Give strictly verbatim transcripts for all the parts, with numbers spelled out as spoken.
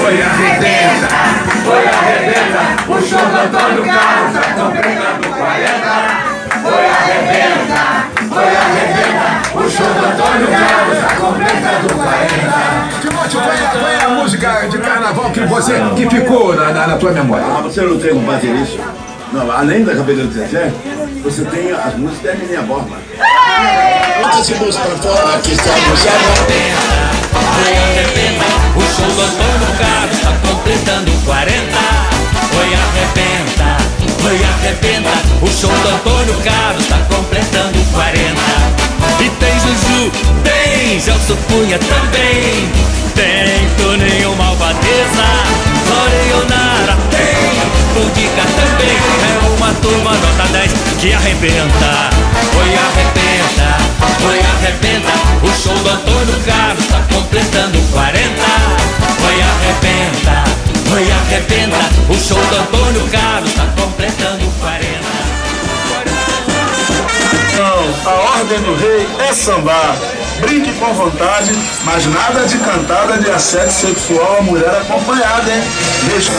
Oi, arrebenta, oi, arrebenta, o show do Antônio Carlos tá completando quarenta. Oi, arrebenta, oi, arrebenta, o show do Antônio Carlos tá completando quarenta. Timóteo, qual é, qual é a música de carnaval que você, que ficou na, na, na tua memória? Ah, você não tem um baterista? Não, além da Cabeleira do Zezé, você tem as músicas da Neninha Borba. Bota esse bolso pra fora que está puxando. Oi, arrebenta, o show do Antônio Carlos tá completando quarenta. Oi, arrebenta, oi, arrebenta, o show do Antônio Carlos tá completando quarenta. E tem Juju, tem Gelson Cunha também, tem Toninho Malvadeza, Lorionara tem, Bundica também. É uma turma nota dez que arrebenta. Oi, arrebenta, oi, arrebenta, o show do Antônio Carlos tá completando quarenta. Oi, arrebenta, oi, arrebenta, o show do Antônio Carlos tá completando quarenta. Não, a ordem do rei é sambar. Brinque com vontade, mas nada de cantada de assédio sexual a mulher acompanhada, hein? Deixa.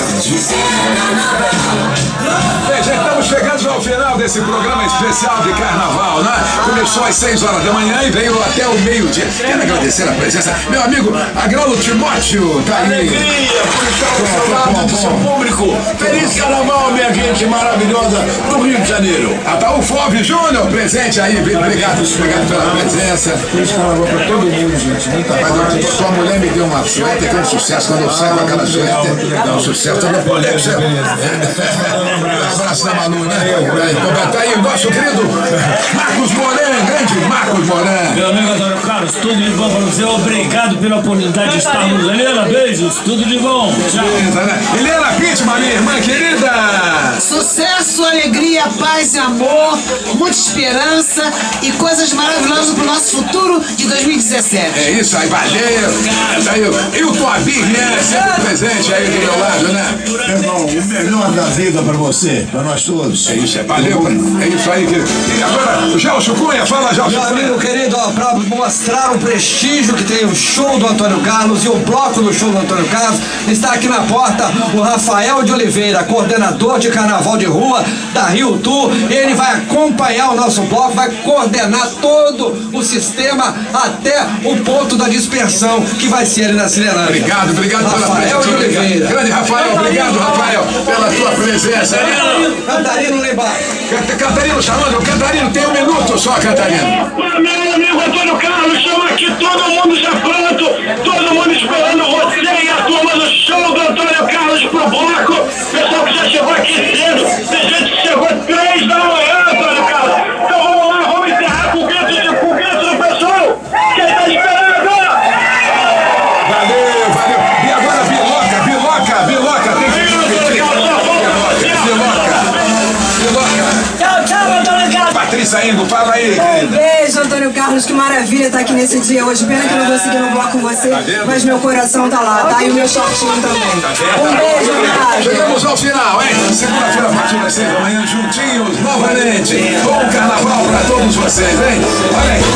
Bem, já estamos chegando ao final desse programa especial de carnaval, né? Começou às seis horas da manhã e veio até o meio-dia. Quero agradecer a presença, meu amigo Agraulo Timóteo, tá aí. Alegria por estar ao seu lado do seu público. Feliz carnaval, minha gente maravilhosa do Rio de Janeiro. Ataúfo Alves Júnior, presente aí, obrigado, obrigado pela presença. Feliz carnaval pra todo mundo, gente. Muita paz. Sua mulher me deu uma suéter que é um sucesso. Quando eu saio com aquela suéter, é um sucesso. Eu não posso. Um abraço da Malu, né? Tá aí o nosso querido Marcos Moran, grande Marcos Moran. Meu amigo Antônio Carlos, tudo de bom pra você. Obrigado pela oportunidade de estarmos. Helena, beijos, tudo de bom. Tchau. Helena Pittman, minha irmã querida. Sucesso, alegria, paz e amor, muita esperança e coisas maravilhosas pro nosso futuro de dois mil e dezessete. É isso aí, valeu. Tá aí, e o Tua Big, né? Sempre presente aí do meu lado, né? Meu irmão, o melhor da vida pra você, pra nós todos. É isso, é valeu. É isso aí, querido. E agora, o Gelson Cunha, fala, Gelson Meu Cunha. amigo querido, ó, pra mostrar o prestígio que tem o show do Antônio Carlos e o bloco do show do Antônio Carlos, está aqui na porta o Rafael de Oliveira, coordenador de carnaval de rua da Rio Tour. Ele vai acompanhar o nosso bloco, vai coordenar todo o sistema até o ponto da dispersão que vai ser ali na Cinerância. Obrigado, obrigado Rafael pela de presença. Oliveira. Grande Rafael, obrigado, Rafael, pela tua presença. Cantarino lá embaixo. Catarino chamando, Catarino, tem um minuto só, Catarino. Meu amigo Antônio Carlos, estamos aqui, todo mundo já pronto, todo mundo esperando você e a turma do show do Antônio Carlos pro bloco. Pessoal que já chegou aqui cedo, tem gente que chegou três da manhã, Antônio Carlos. Então vamos lá, vamos encerrar com o grito, de, com o grito do pessoal. Quem tá esperando agora? Valeu, valeu. E agora, Biloca, Biloca, Biloca, tem que repetir. Biloca, Biloca. Tchau, tchau, Antônio Carlos. Patrícia Ingo, fala aí, Um querida. beijo, Antônio Carlos, que maravilha estar aqui nesse dia hoje. Pena que eu não vou seguir no bloco com você, mas meu coração tá lá, tá? E o meu shortinho também. Um beijo, obrigado. Chegamos ao final, hein? Segunda-feira, a partir das seis da manhã, juntinhos, novamente. Bom carnaval pra todos vocês, hein? Olha aí.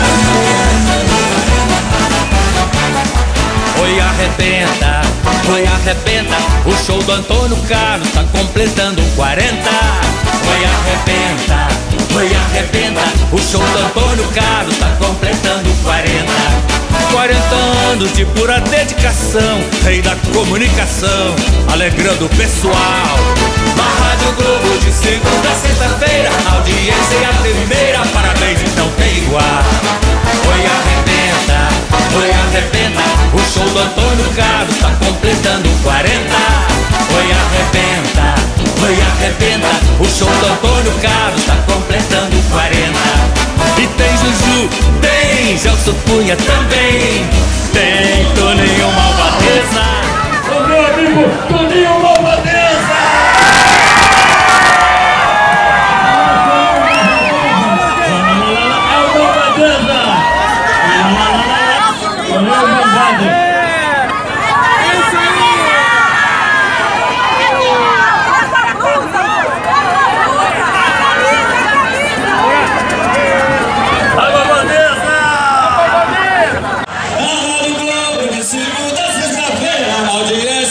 Oi, arrebenta, oi, arrebenta, o show do Antônio Carlos tá completando quarenta. Oi, arrebenta, oi, arrebenta, o show do Antônio Carlos tá completando quarenta. quarenta anos de pura dedicação, rei da comunicação, alegrando o pessoal. Na Rádio Globo de segunda a sexta-feira, audiência é a primeira, parabéns, não tem igual. Oi, arrebenta, oi, arrebenta, o show do Antônio Carlos tá completando quarenta. Oi, arrebenta, oi, arrebenta, o show do Antônio Carlos tá completando quarenta. E tem Juju, tem Gelson Cunha também, tem Toninho Malvadeza. Ô meu amigo Toninho Malvadeza! É o Malvadeza! É o Malvadeza! Audiência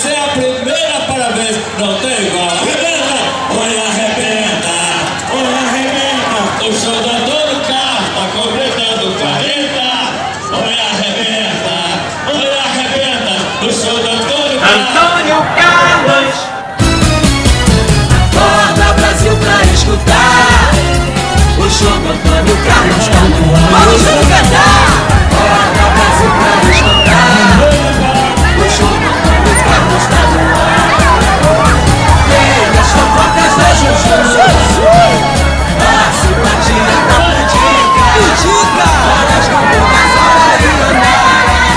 show do Antônio Carlos tá no ar. Vamos juntos cantar! Roda o Brasil pra nos cantar. O show do Antônio Carlos tá no ar. Vem as fofocas da Juju, a simpatia da Pudica, Pudica, olha as campeonas, olha a Leonara.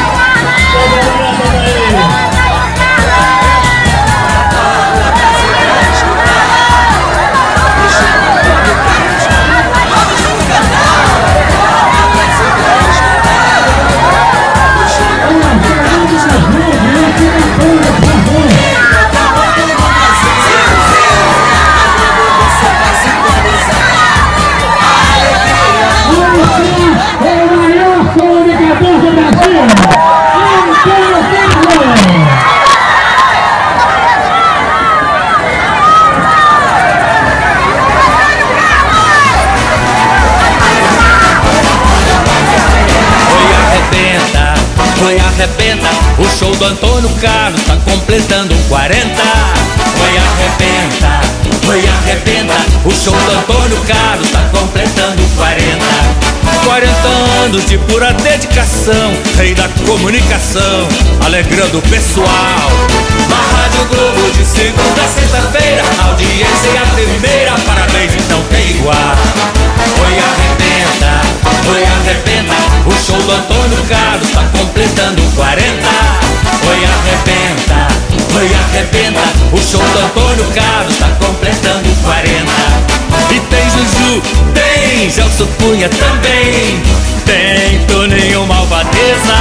Arrebenta, o show do Antônio Carlos tá completando quarenta. Foi arrebenta, foi arrebenta, o show do Antônio Carlos tá completando quarenta. quarenta anos de pura dedicação, rei da comunicação, alegrando o pessoal. Na Rádio Globo de segunda a sexta-feira, audiência é a primeira, parabéns, não tem igual. Foi arrebenta, foi arrebenta, o show do Antônio Carlos tá completando quarenta. Foi arrebenta, foi arrebenta, o show do Antônio Carlos tá completando quarenta. E tem Juju, tem Gelson Cunha também, tem Toninho Malvadeza,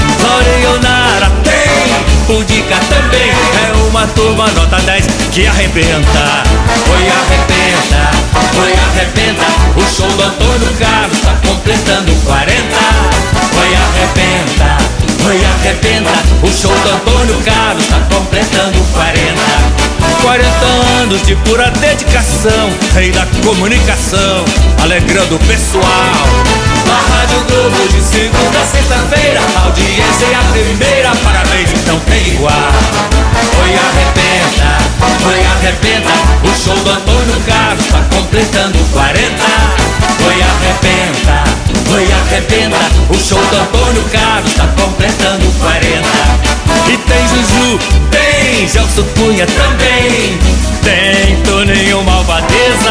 Leonara tem, Pudica também, é uma turma nota dez que arrebenta. Foi arrebenta, foi arrebenta, o show do Antônio Carlos tá completando quarenta. Foi arrebenta, foi arrebenta, o show do Antônio Carlos tá completando quarenta. quarenta anos de pura dedicação, rei da comunicação, alegrando o pessoal. Na Rádio Globo de segunda a sexta-feira, audiência é a primeira, parabéns, não tem igual. Foi arrebenta, foi arrebenta, o show do Antônio Carlos tá completando quarenta. Foi arrebenta, foi arrebenta, o show do Antônio Carlos tá completando quarenta. E tem Juju, tem Gelson Cunha também, tem Toninho Malvadeza,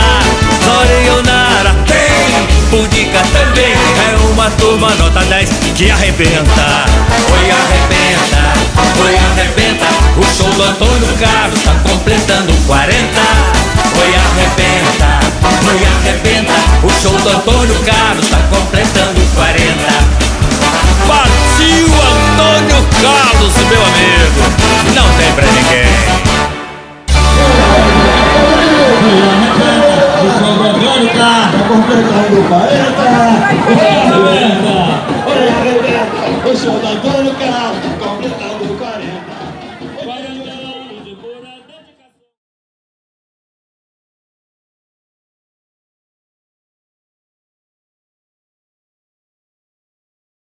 Leonara tem, Pudica também, é uma turma nota dez que arrebenta. Foi arrebenta, foi arrebenta, o show do Antônio Carlos tá completando quarenta. Foi arrebenta, foi arrebenta, o show do Antônio Carlos tá completando quarenta. Partiu Antônio Carlos, meu amigo, não tem pra ninguém. Antônio Carlos, tá completando quarenta.